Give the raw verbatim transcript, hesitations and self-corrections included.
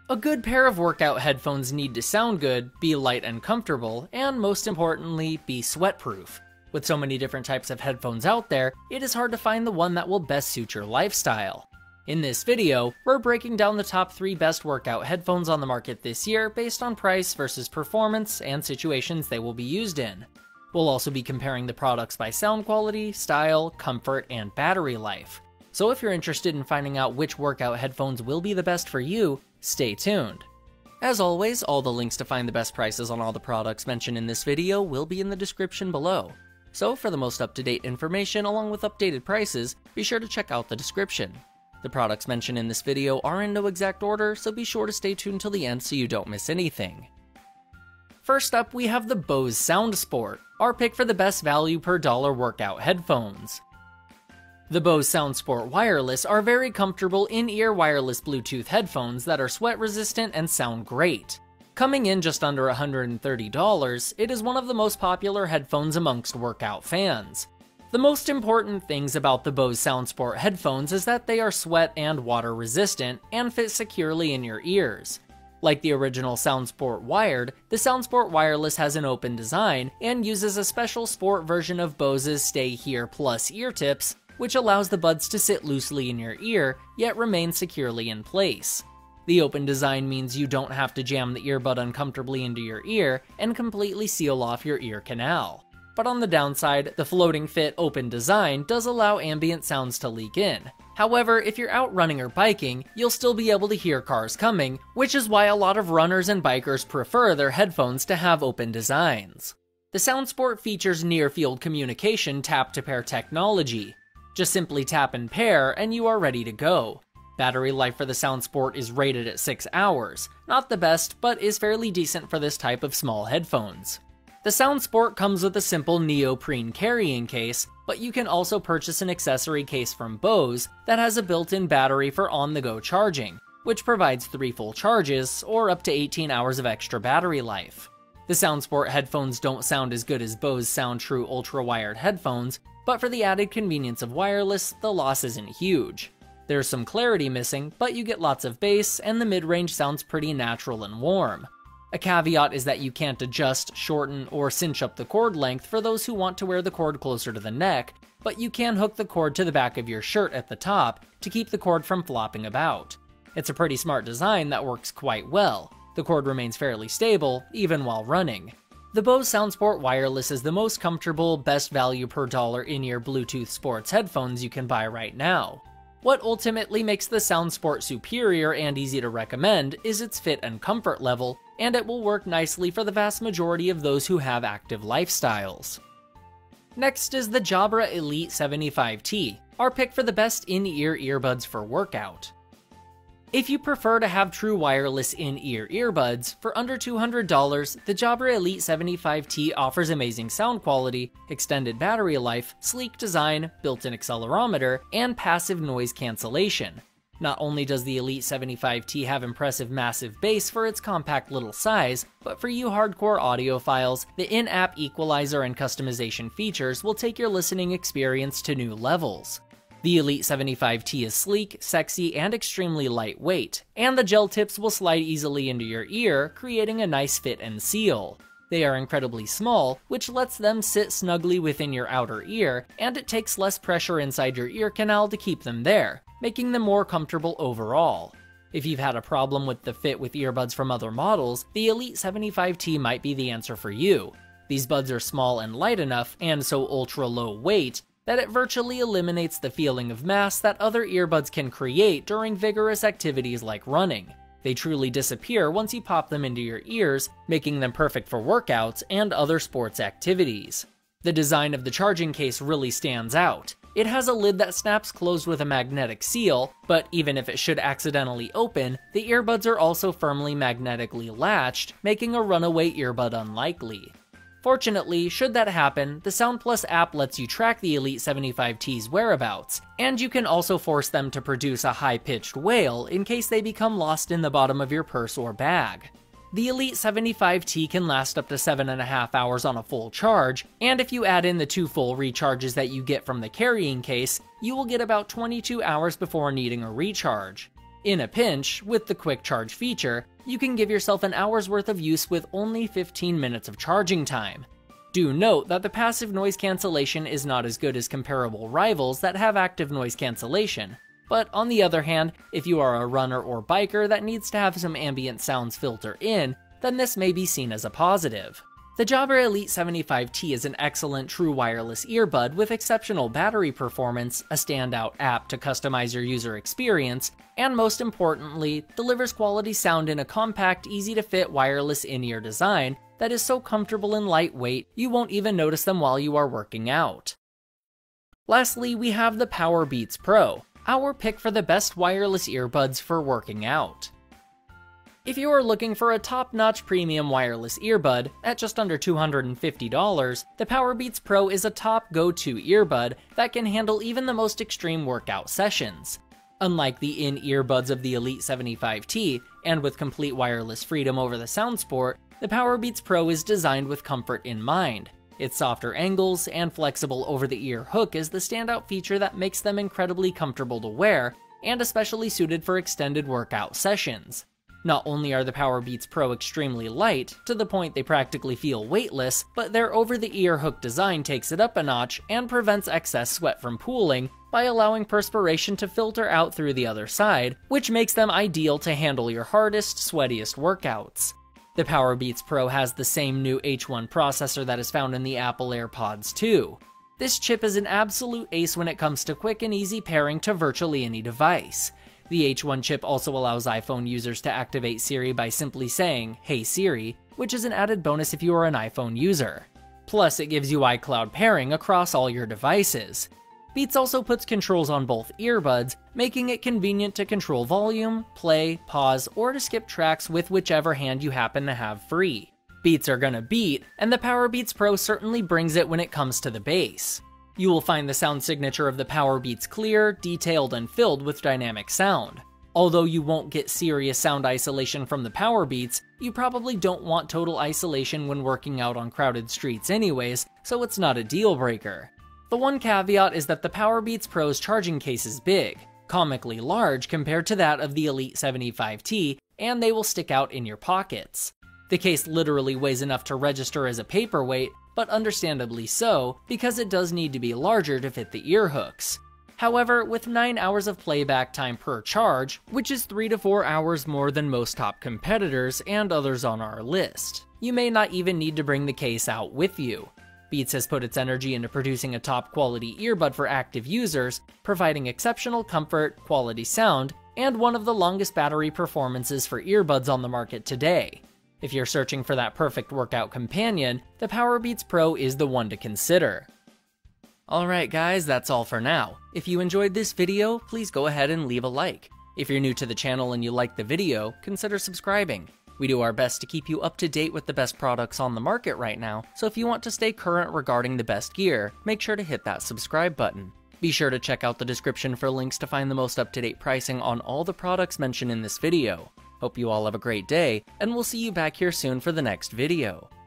A good pair of workout headphones need to sound good, be light and comfortable, and most importantly, be sweat-proof. With so many different types of headphones out there, it is hard to find the one that will best suit your lifestyle. In this video, we're breaking down the top three best workout headphones on the market this year based on price versus performance and situations they will be used in. We'll also be comparing the products by sound quality, style, comfort, and battery life. So if you're interested in finding out which workout headphones will be the best for you, stay tuned. As always, all the links to find the best prices on all the products mentioned in this video will be in the description below. So for the most up-to-date information along with updated prices, be sure to check out the description. The products mentioned in this video are in no exact order, so be sure to stay tuned till the end so you don't miss anything. First up, we have the Bose SoundSport, our pick for the best value per dollar workout headphones. The Bose SoundSport Wireless are very comfortable in-ear wireless Bluetooth headphones that are sweat-resistant and sound great. Coming in just under one hundred thirty dollars, it is one of the most popular headphones amongst workout fans. The most important things about the Bose SoundSport headphones is that they are sweat and water resistant and fit securely in your ears. Like the original SoundSport Wired, the SoundSport Wireless has an open design and uses a special sport version of Bose's Stay Here Plus ear tips, which allows the buds to sit loosely in your ear, yet remain securely in place. The open design means you don't have to jam the earbud uncomfortably into your ear and completely seal off your ear canal. But on the downside, the floating fit open design does allow ambient sounds to leak in. However, if you're out running or biking, you'll still be able to hear cars coming, which is why a lot of runners and bikers prefer their headphones to have open designs. The SoundSport features near-field communication tap-to-pair technology. Just simply tap and pair and you are ready to go. Battery life for the SoundSport is rated at six hours. Not the best, but is fairly decent for this type of small headphones. The SoundSport comes with a simple neoprene carrying case, but you can also purchase an accessory case from Bose that has a built-in battery for on-the-go charging, which provides three full charges, or up to eighteen hours of extra battery life. The SoundSport headphones don't sound as good as Bose SoundTrue ultra-wired headphones, but for the added convenience of wireless, the loss isn't huge. There's some clarity missing, but you get lots of bass, and the mid-range sounds pretty natural and warm. A caveat is that you can't adjust, shorten, or cinch up the cord length for those who want to wear the cord closer to the neck, but you can hook the cord to the back of your shirt at the top to keep the cord from flopping about. It's a pretty smart design that works quite well. The cord remains fairly stable, even while running. The Bose SoundSport Wireless is the most comfortable, best value per dollar in-ear Bluetooth sports headphones you can buy right now. What ultimately makes the SoundSport superior and easy to recommend is its fit and comfort level, and it will work nicely for the vast majority of those who have active lifestyles. Next is the Jabra Elite seventy-five T, our pick for the best in-ear earbuds for workout. If you prefer to have true wireless in-ear earbuds, for under two hundred dollars, the Jabra Elite seventy-five T offers amazing sound quality, extended battery life, sleek design, built-in accelerometer, and passive noise cancellation. Not only does the Elite seventy-five T have impressive massive bass for its compact little size, but for you hardcore audiophiles, the in-app equalizer and customization features will take your listening experience to new levels. The Elite seventy-five T is sleek, sexy, and extremely lightweight, and the gel tips will slide easily into your ear, creating a nice fit and seal. They are incredibly small, which lets them sit snugly within your outer ear, and it takes less pressure inside your ear canal to keep them there, making them more comfortable overall. If you've had a problem with the fit with earbuds from other models, the Elite seventy-five T might be the answer for you. These buds are small and light enough, and so ultra low weight, that it virtually eliminates the feeling of mass that other earbuds can create during vigorous activities like running. They truly disappear once you pop them into your ears, making them perfect for workouts and other sports activities. The design of the charging case really stands out. It has a lid that snaps closed with a magnetic seal, but even if it should accidentally open, the earbuds are also firmly magnetically latched, making a runaway earbud unlikely. Fortunately, should that happen, the SoundPlus app lets you track the Elite seventy-five T's whereabouts, and you can also force them to produce a high-pitched wail in case they become lost in the bottom of your purse or bag. The Elite seventy-five T can last up to seven and a half hours on a full charge, and if you add in the two full recharges that you get from the carrying case, you will get about twenty-two hours before needing a recharge. In a pinch, with the quick charge feature, you can give yourself an hour's worth of use with only fifteen minutes of charging time. Do note that the passive noise cancellation is not as good as comparable rivals that have active noise cancellation, but on the other hand, if you are a runner or biker that needs to have some ambient sounds filter in, then this may be seen as a positive. The Jabra Elite seventy-five T is an excellent true wireless earbud with exceptional battery performance, a standout app to customize your user experience, and most importantly, delivers quality sound in a compact, easy-to-fit wireless in-ear design that is so comfortable and lightweight you won't even notice them while you are working out. Lastly, we have the Powerbeats Pro, our pick for the best wireless earbuds for working out. If you are looking for a top-notch premium wireless earbud at just under two hundred fifty dollars, the Powerbeats Pro is a top go-to earbud that can handle even the most extreme workout sessions. Unlike the in-ear buds of the Elite seventy-five T, and with complete wireless freedom over the SoundSport, the Powerbeats Pro is designed with comfort in mind. Its softer angles and flexible over-the-ear hook is the standout feature that makes them incredibly comfortable to wear, and especially suited for extended workout sessions. Not only are the Powerbeats Pro extremely light, to the point they practically feel weightless, but their over-the-ear hook design takes it up a notch and prevents excess sweat from pooling by allowing perspiration to filter out through the other side, which makes them ideal to handle your hardest, sweatiest workouts. The Powerbeats Pro has the same new H one processor that is found in the Apple AirPods two. This chip is an absolute ace when it comes to quick and easy pairing to virtually any device. The H one chip also allows iPhone users to activate Siri by simply saying, "Hey Siri," which is an added bonus if you are an iPhone user. Plus, it gives you iCloud pairing across all your devices. Beats also puts controls on both earbuds, making it convenient to control volume, play, pause, or to skip tracks with whichever hand you happen to have free. Beats are gonna beat, and the Powerbeats Pro certainly brings it when it comes to the bass. You will find the sound signature of the Powerbeats clear, detailed, and filled with dynamic sound. Although you won't get serious sound isolation from the Powerbeats, you probably don't want total isolation when working out on crowded streets anyways, so it's not a deal breaker. The one caveat is that the Powerbeats Pro's charging case is big, comically large compared to that of the Elite seventy-five T, and they will stick out in your pockets. The case literally weighs enough to register as a paperweight, but understandably so, because it does need to be larger to fit the ear hooks. However, with nine hours of playback time per charge, which is three to four hours more than most top competitors and others on our list, you may not even need to bring the case out with you. Beats has put its energy into producing a top-quality earbud for active users, providing exceptional comfort, quality sound, and one of the longest battery performances for earbuds on the market today. If you're searching for that perfect workout companion, the Powerbeats Pro is the one to consider. Alright guys, that's all for now. If you enjoyed this video, please go ahead and leave a like. If you're new to the channel and you like the video, consider subscribing. We do our best to keep you up to date with the best products on the market right now, so if you want to stay current regarding the best gear, make sure to hit that subscribe button. Be sure to check out the description for links to find the most up-to-date pricing on all the products mentioned in this video. Hope you all have a great day, and we'll see you back here soon for the next video.